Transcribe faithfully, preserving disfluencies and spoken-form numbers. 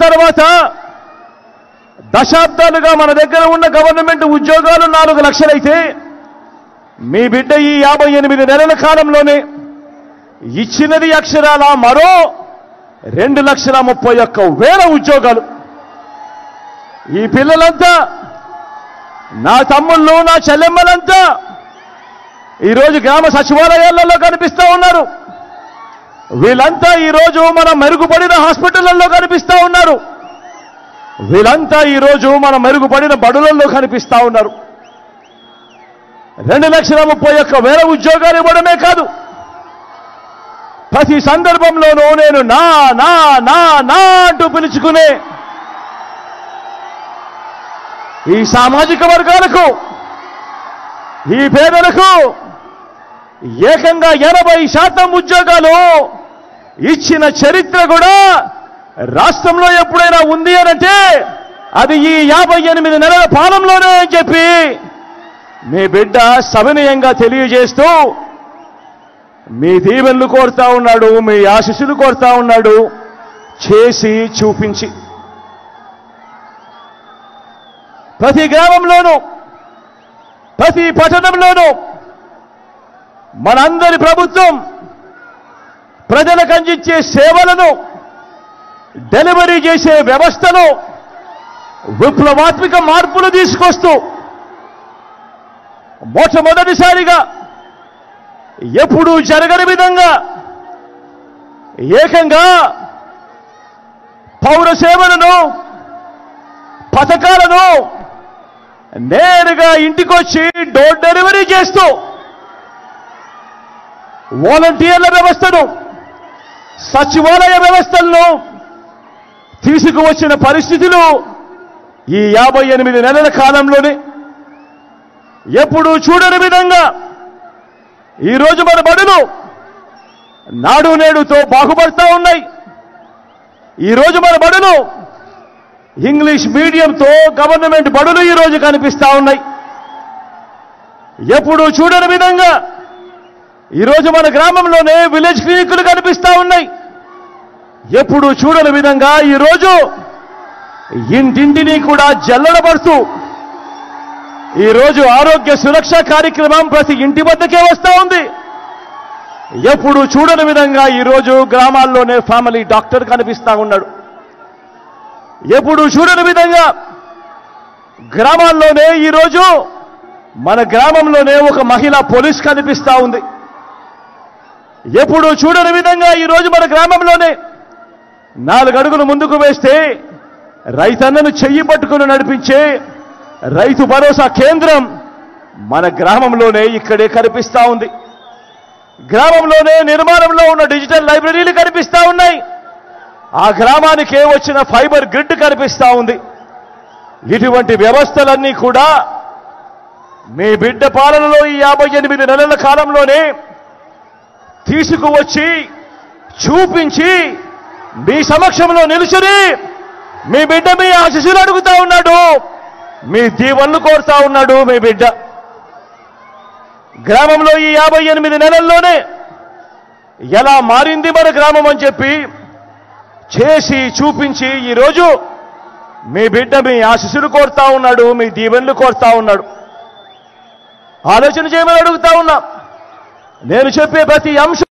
తర్వాత దశాబ్దాలుగా మన దగ్గర ఉన్న గవర్నమెంట్ ఉద్యోగాలు నాలుగు లక్షలైతే మీ బిడ్డ ఈ యాభై ఎనిమిది నెలల కాలంలోనే ఇచ్చినది అక్షరాల మరో రెండు లక్షల ముప్పై ఒక్క వేల ఉద్యోగాలు. ఈ పిల్లలంతా నా తమ్ముళ్ళు, నా చెల్లెమ్మలంతా ఈరోజు గ్రామ సచివాలయాలలో కనిపిస్తూ ఉన్నారు. వీళ్ళంతా ఈరోజు మన మెరుగుపడిన హాస్పిటళ్లలో కనిపిస్తూ ఉన్నారు. వీళ్ళంతా ఈరోజు మన మెరుగుపడిన బడులలో కనిపిస్తూ ఉన్నారు. రెండు లక్షల ముప్పై ఒక్క వేల ఉద్యోగాలు ఇవ్వడమే కాదు, ప్రతి సందర్భంలోనూ నేను నా నా నా నా అంటూ పిలుచుకునే ఈ సామాజిక వర్గాలకు, ఈ పేదలకు ఏకంగా ఎనభై శాతం ఉద్యోగాలు ఇచ్చిన చరిత్ర కూడా రాష్ట్రంలో ఎప్పుడైనా ఉంది అనంటే అది ఈ యాభై ఎనిమిది నెలల పాలనలోనే అని చెప్పి మీ బిడ్డ సవినయంగా తెలియజేస్తూ మీ దీవెనలు కోరుతా ఉన్నాడు, మీ ఆశీస్సులు కోరుతా ఉన్నాడు, చేసి చూపించి. ప్రతి గ్రామంలోనూ, ప్రతి పట్టణంలోనూ మనందరి ప్రభుత్వం ప్రజలకు అందించే సేవలను, డెలివరీ చేసే వ్యవస్థలో విప్లవాత్మక మార్పులు తీసుకొస్తూ మొట్టమొదటిసారిగా ఎప్పుడూ జరగని విధంగా ఏకంగా పౌర సేవలను, పథకాలను నేరుగా ఇంటికొచ్చి డోర్ డెలివరీ చేస్తూ వాలంటీర్ల వ్యవస్థను, సచివాలయ వ్యవస్థలను తీసుకువచ్చిన పరిస్థితులు ఈ యాభై ఎనిమిది నెలల కాలంలోనే ఎప్పుడూ చూడని విధంగా ఈరోజు మన బడులు నాడు నేడుతో బాగుపడతా ఉన్నాయి. ఈరోజు మన బడులు ఇంగ్లీష్ మీడియంతో గవర్నమెంట్ బడులు ఈరోజు కనిపిస్తా ఉన్నాయి. ఎప్పుడూ చూడని విధంగా ఈరోజు మన గ్రామంలోనే విలేజ్ క్లినిక్లు కనిపిస్తా ఉన్నాయి. ఎప్పుడూ చూడని విధంగా ఈరోజు ఇంటింటిని కూడా జల్లడబడుతూ ఈరోజు ఆరోగ్య సురక్ష కార్యక్రమం ప్రతి ఇంటి వద్దకే వస్తూ ఉంది. ఎప్పుడు చూడని విధంగా ఈరోజు గ్రామాల్లోనే ఫ్యామిలీ డాక్టర్ కనిపిస్తా ఉన్నాడు. ఎప్పుడు చూడని విధంగా గ్రామాల్లోనే ఈరోజు మన గ్రామంలోనే ఒక మహిళా పోలీస్ కనిపిస్తా ఉంది. ఎప్పుడు చూడని విధంగా ఈరోజు మన గ్రామంలోనే నాలుగు అడుగులు ముందుకు వేస్తే రైతన్నను చెయ్యి పట్టుకుని నడిపించే రైతు భరోసా కేంద్రం మన గ్రామంలోనే ఇక్కడే కనిపిస్తా ఉంది. గ్రామంలోనే నిర్మాణంలో ఉన్న డిజిటల్ లైబ్రరీలు కనిపిస్తా ఉన్నాయి. ఆ గ్రామానికే వచ్చిన ఫైబర్ గ్రిడ్ కనిపిస్తా ఉంది. ఇటువంటి వ్యవస్థలన్నీ కూడా మీ బిడ్డ పాలనలో ఈ యాభై ఎనిమిది నెలల కాలంలోనే తీసుకువచ్చి చూపించి మీ సమక్షంలో నిలుచుని మీ బిడ్డ మీ ఆశీస్సులు అడుగుతా ఉన్నాడు, మీ దీవెనలు కోరుతా ఉన్నాడు. మీ బిడ్డ గ్రామంలో ఈ యాభై ఎనిమిది నెలల్లోనే ఎలా మారింది మన గ్రామం అని చెప్పి చేసి చూపించి ఈరోజు మీ బిడ్డ మీ ఆశీస్సులు కోరుతా ఉన్నాడు, మీ దీవెనలు కోరుతా ఉన్నాడు. ఆలోచన చేయమని అడుగుతా ఉన్నా. నేను చెప్పే ప్రతి అంశం